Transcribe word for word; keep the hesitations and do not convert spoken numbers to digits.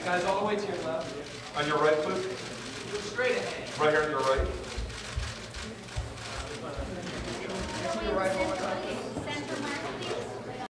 Guys, all the way to your left. On your right, please. Look straight ahead. Right here on your right.